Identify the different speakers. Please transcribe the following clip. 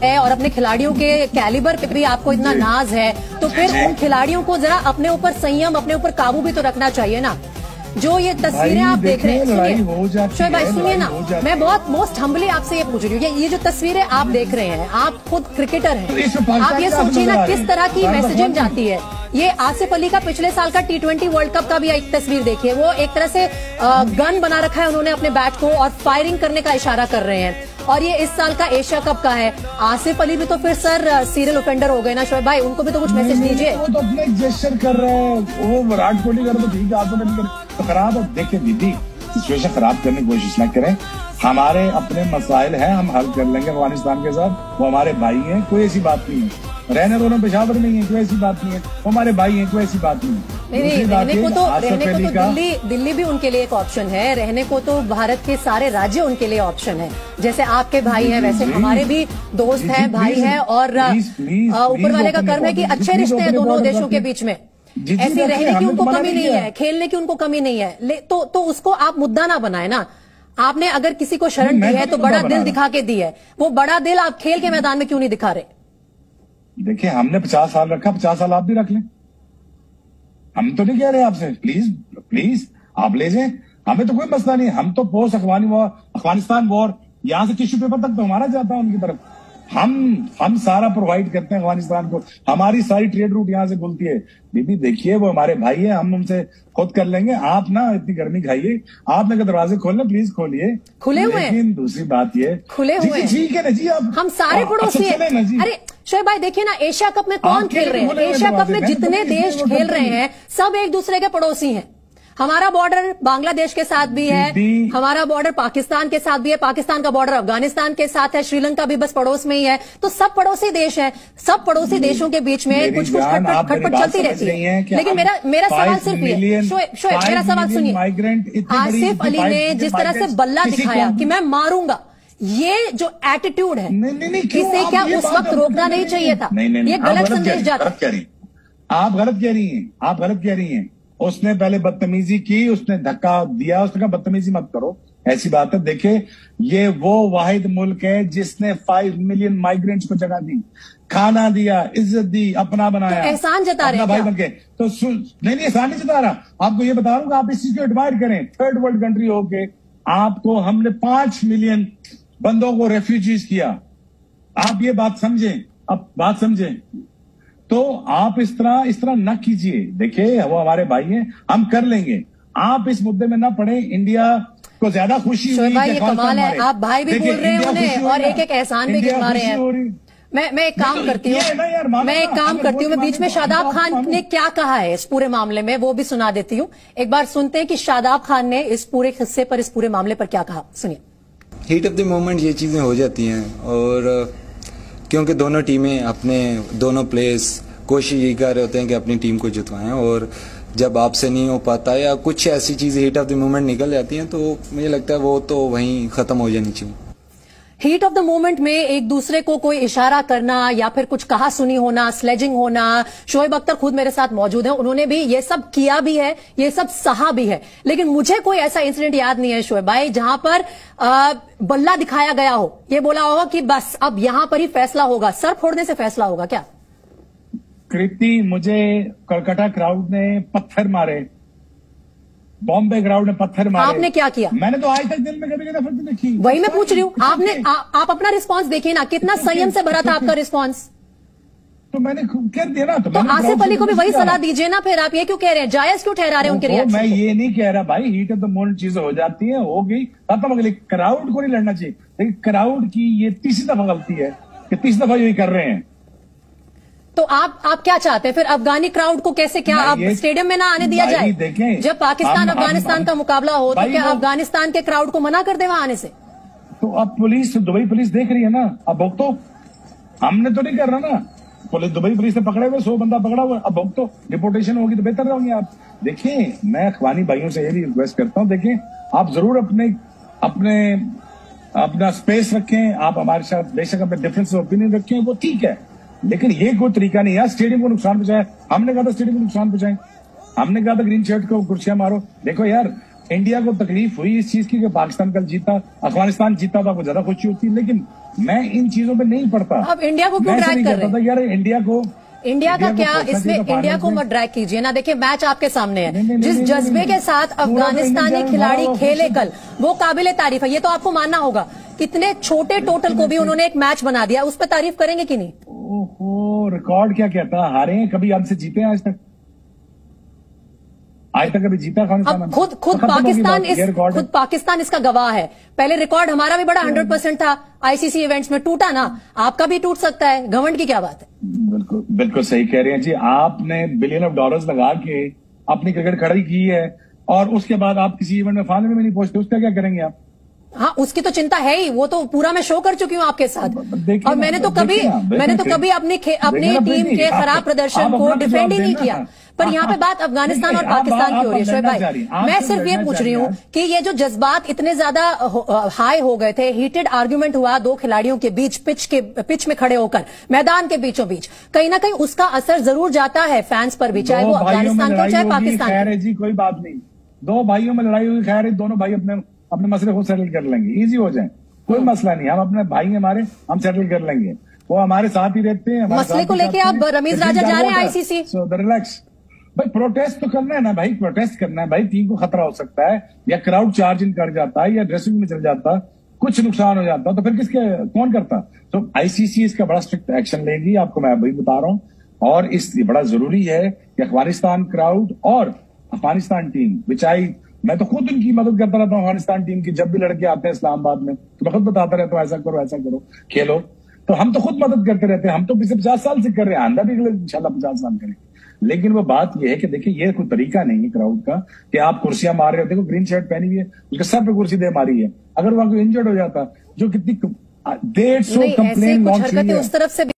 Speaker 1: है और अपने खिलाड़ियों के कैलिबर पे भी आपको इतना नाज है, तो फिर उन खिलाड़ियों को जरा अपने ऊपर संयम, अपने ऊपर काबू भी तो रखना चाहिए ना। जो ये तस्वीरें आप देख रहे हैं, सुनिए शोएब भाई, सुनिए ना, मैं बहुत मोस्ट हम्बली आपसे ये पूछ रही हूँ, ये जो तस्वीरें आप देख रहे हैं, आप खुद क्रिकेटर हैं, आप ये सोचिए ना किस तरह की मैसेजिंग जाती है। ये आसिफ अली का पिछले साल का T20 वर्ल्ड कप का भी एक तस्वीर देखिए, वो एक तरह से गन बना रखा है उन्होंने अपने बैट को और फायरिंग करने का इशारा कर रहे हैं। और ये इस साल का एशिया कप का है। आसिफ अली भी तो फिर सर सीरियल ऑफेंडर हो गए ना शोएब भाई, उनको भी तो कुछ मैसेज दीजिए।
Speaker 2: वो तो अपने जेस्चर कर रहे हैं, वो विराट कोहली कर तो ठीक है, आसिफ अली कर तो खराब है। देखिए दीदी, सिचुएशन खराब करने की कोशिश न करें, हमारे अपने मसाइल हैं, हम हल कर लेंगे अफगानिस्तान के साथ। वो हमारे भाई हैं, कोई ऐसी बात नहीं है। रहने दोनों पेशावर नहीं है, कोई ऐसी बात नहीं है, वो हमारे भाई हैं, कोई ऐसी बात नहीं है।
Speaker 1: रहने को तो दिल्ली भी उनके लिए एक ऑप्शन है, रहने को तो भारत के सारे राज्य उनके लिए ऑप्शन है। जैसे आपके भाई हैं वैसे हमारे भी दोस्त हैं, भाई हैं, और ऊपर वाले का कर्म है कि अच्छे रिश्ते हैं दोनों देशों के बीच में। ऐसी रहने की उनको कमी नहीं है, खेलने की उनको कमी नहीं है, तो उसको आप मुद्दा ना बनाए ना। आपने अगर किसी को शरण दी है तो बड़ा दिल दिखा के दी है, वो बड़ा दिल आप खेल के मैदान में क्यों नहीं दिखा रहे?
Speaker 2: देखिए हमने 50 साल रखा, 50 साल आप भी रख लें। हम तो नहीं कह रहे आपसे, प्लीज आप ले जाएं, हमें तो कोई मसला नहीं। हम तो पोस्ट अफगानिस्तान वॉर, यहाँ से टिश्यू पेपर तक तो हमारा जाता है उनकी तरफ। हम सारा प्रोवाइड करते हैं अफगानिस्तान को, हमारी सारी ट्रेड रूट यहाँ से खुलती है। दीदी देखिए, वो हमारे भाई है, हम उनसे खुद कर लेंगे। आप ना इतनी गर्मी खाइए, आपने दरवाजे खोलने प्लीज खोलिए,
Speaker 1: खुले हुए हैं।
Speaker 2: लेकिन दूसरी बात ये
Speaker 1: खुले हुए हैं,
Speaker 2: ठीक है ना जी, आप
Speaker 1: हम सारे पड़ोसी हैं। अरे शोएब भाई देखिए ना, एशिया कप में कौन खेल रहे हैं? एशिया कप में जितने देश खेल रहे हैं सब एक दूसरे के पड़ोसी हैं। हमारा बॉर्डर बांग्लादेश के साथ भी है, हमारा बॉर्डर पाकिस्तान के साथ भी है, पाकिस्तान का बॉर्डर अफगानिस्तान के साथ है, श्रीलंका भी बस पड़ोस में ही है। तो सब पड़ोसी देश है, सब पड़ोसी देशों के बीच में कुछ खटपट चलती रहती है। लेकिन मेरा सवाल सिर्फ ये, शोएब मेरा सवाल सुनिए, आसिफ अली ने जिस तरह से बल्ला दिखाया कि मैं मारूंगा, ये जो एटीट्यूड है, इसे क्या उस वक्त रोकना नहीं चाहिए था? ये गलत संदेश जाता है।
Speaker 2: आप गलत कह रही हैं। उसने पहले बदतमीजी की, उसने धक्का दिया, उसने कहा बदतमीजी मत करो, ऐसी बात है। देखिए ये वो वाहिद मुल्क है जिसने 5 मिलियन माइग्रेंट्स को जगह दी, खाना दिया, इज्जत दी, अपना बनाया।
Speaker 1: तो एहसान जता रहे हैं
Speaker 2: भाई बनके तो नहीं एहसान नहीं जता रहा, आपको ये बता रहा हूँ, आप इस चीज को एडमायर करें। थर्ड वर्ल्ड कंट्री होके आपको हमने 5 मिलियन बंदों को रेफ्यूजीज किया, आप ये बात समझें, अब बात समझें। तो आप इस तरह न कीजिए। देखिए वो हमारे भाई हैं, हम कर लेंगे, आप इस मुद्दे में ना पड़े। इंडिया को ज्यादा खुशी हुई,
Speaker 1: ये कमाल है, आप भाई भी बोल रहे हैं उन्हें और एक एहसान भी गिनवा रहे हैं। मैं एक काम करती हूँ, मैं बीच में शादाब खान ने क्या कहा है इस पूरे मामले में वो भी सुना देती हूँ। एक बार सुनते हैं कि शादाब खान ने इस पूरे किस्से पर, इस पूरे मामले पर क्या कहा, सुनिए।
Speaker 3: हीट ऑफ द मोमेंट ये चीजें हो जाती हैं, और क्योंकि दोनों टीमें अपने दोनों प्लेयर्स कोशिश यही कर रहे होते हैं कि अपनी टीम को जितवाएं, और जब आपसे नहीं हो पाता या कुछ ऐसी चीजें हीट ऑफ द मोमेंट निकल जाती हैं, तो मुझे लगता है वो तो वहीं खत्म हो जानी चाहिए।
Speaker 1: हीट ऑफ द मोमेंट में एक दूसरे को कोई इशारा करना या फिर कुछ कहा सुनी होना, स्लेजिंग होना, शोएब अख्तर खुद मेरे साथ मौजूद हैं, उन्होंने भी ये सब किया भी है, ये सब सहा भी है। लेकिन मुझे कोई ऐसा इंसिडेंट याद नहीं है शोएब भाई जहां पर बल्ला दिखाया गया हो, ये बोला होगा कि बस अब यहां पर ही फैसला होगा, सर फोड़ने से फैसला होगा। क्या
Speaker 2: कृति, मुझे कलकत्ता क्राउड ने पत्थर मारे, बॉम्बे क्राउड ने पत्थर मारे,
Speaker 1: आपने क्या किया?
Speaker 2: मैंने तो आज तक दिल में कभी नफरत नहीं देखी।
Speaker 1: वही मैं पूछ रही हूँ, आप अपना रिस्पांस देखिए ना, कितना संयम से भरा था आपका रिस्पांस।
Speaker 2: तो मैंने कह दिया ना, तो
Speaker 1: आसिफ अली को भी वही सलाह दीजिए ना, फिर आप ये क्यों कह रहे हैं, जायज क्यों ठहरा रहे हैं उनके रिएक्शन?
Speaker 2: मैं ये नहीं कह रहा भाई, हीट ऑफ द मोमेंट चीजें हो जाती है, हो गई खत्म हो गई। क्राउड को नहीं लड़ना चाहिए, लेकिन क्राउड की ये तीसरी दफा गलती है कि तीसरी दफा यही कर रहे हैं।
Speaker 1: तो आप क्या चाहते हैं फिर? अफगानी क्राउड को कैसे, क्या आप स्टेडियम में ना आने दिया जाए? जब पाकिस्तान अफगानिस्तान का मुकाबला हो तो क्या अफगानिस्तान के क्राउड को मना कर दे वहां आने से?
Speaker 2: तो अब पुलिस, दुबई पुलिस देख रही है ना, अब भोग तो हमने तो नहीं कर रहा ना, पुलिस, दुबई पुलिस ने पकड़े हुए 100 बंदा पकड़ा हुआ, अब भोग तो डिपोर्टेशन होगी तो बेहतर रहोगे आप। देखिए मैं अफगानी भाइयों से ये भी रिक्वेस्ट करता हूँ, देखिए आप जरूर अपना स्पेस रखें, आप हमारे साथ बेशक अपने डिफरेंस ऑफ ओपिनियन रखें, वो ठीक है, लेकिन ये कोई तरीका नहीं है स्टेडियम को नुकसान पहुंचाए। हमने कहा था स्टेडियम को नुकसान पहुंचाए, हमने कहा था ग्रीन शर्ट को कुर्सियां मारो। देखो यार, इंडिया को तकलीफ हुई इस चीज की कि पाकिस्तान कल जीता, अफगानिस्तान जीता तो आपको ज्यादा खुशी होती, लेकिन मैं इन चीजों पे नहीं पड़ता।
Speaker 1: अब इंडिया को क्यों ड्रैग कर रहे हैं?
Speaker 2: यार
Speaker 1: इंडिया का क्या इसमें, इंडिया को मत ड्रैग कीजिए ना। देखिए मैच आपके सामने है, जिस जज्बे के साथ अफगानिस्तानी खिलाड़ी खेले कल, वो काबिले तारीफ है। ये तो आपको मानना होगा। कितने छोटे टोटल को भी उन्होंने एक मैच बना दिया, उस पर तारीफ करेंगे कि नहीं?
Speaker 2: ओहो, रिकॉर्ड क्या कहता, हारे हैं कभी हमसे जीते हैं आज तक कभी जीता अफगानिस्तान?
Speaker 1: अब खुद पाकिस्तान इसका गवाह है। पहले रिकॉर्ड हमारा भी बड़ा 100% था आईसीसी इवेंट्स में, टूटा ना, आपका भी टूट सकता है। घमंड की क्या बात है?
Speaker 2: बिल्कुल बिल्कुल सही कह रहे हैं जी। आपने बिलियन ऑफ डॉलर्स लगा के अपनी क्रिकेट खड़ी की है और उसके बाद आप किसी इवेंट में फाइनल में नहीं पहुंचते, उसका क्या करेंगे आप?
Speaker 1: हाँ, उसकी तो चिंता है ही, वो तो पूरा मैं शो कर चुकी हूँ आपके साथ। और मैंने तो कभी अपनी टीम के खराब प्रदर्शन को डिफेंड ही नहीं किया। पर यहाँ पे बात अफगानिस्तान और पाकिस्तान की हो रही है। शोएब भाई, मैं सिर्फ ये पूछ रही हूँ कि ये जो जज्बात इतने ज्यादा हाई हो गए थे, हीटेड आर्ग्यूमेंट हुआ दो खिलाड़ियों के बीच पिच में खड़े होकर, मैदान के बीचों बीच, कहीं ना कहीं उसका असर जरूर जाता है फैंस पर भी, चाहे वो अफगानिस्तान का चाहे पाकिस्तान।
Speaker 2: जी कोई बात नहीं, दो भाइयों में लड़ाई हुई, खैर दोनों भाई अपने मसले को सेटल कर लेंगे, इजी हो जाए, कोई मसला नहीं। हम अपने भाई हमारे, हम सेटल कर लेंगे, वो हमारे साथ ही रहते हैं।
Speaker 1: मसले को लेके आप रमीज राजा जा रहे हैं आईसीसी,
Speaker 2: सो रिलैक्स भाई। प्रोटेस्ट तो करना है ना भाई, प्रोटेस्ट करना है भाई। टीम को खतरा हो सकता है, या क्राउड चार्जिंग कर जाता है, या ड्रेसिंग में चल जाता, कुछ नुकसान हो जाता, तो फिर कौन करता? तो आईसीसी इसका बड़ा स्ट्रिक्ट एक्शन लेगी, आपको मैं अभी बता रहा हूं। और इसलिए बड़ा जरूरी है कि अफगानिस्तान क्राउड और अफगानिस्तान टीम, मैं तो खुद उनकी मदद करता रहता हूँ अफगानिस्तान टीम की। जब भी लड़के आते हैं इस्लामाबाद में तो मैं खुद बताता रहता हूँ, ऐसा करो खेलो। तो हम तो खुद मदद करते रहते हैं, हम तो पिछले 50 साल से कर रहे हैं, आंदा भी इंशाल्लाह 50 साल करेंगे। लेकिन वो बात ये है कि देखिए, ये कोई तरीका नहीं है क्राउड का कि आप कुर्सियां मार रहे हो। देखो ग्रीन शर्ट पहनी हुई है, उसके सर पे कुर्सी दे मारी है। अगर वहां कोई इंजर्ड हो जाता, जो कितनी 150 कंप्लेन लॉन्च हुई है उस तरफ से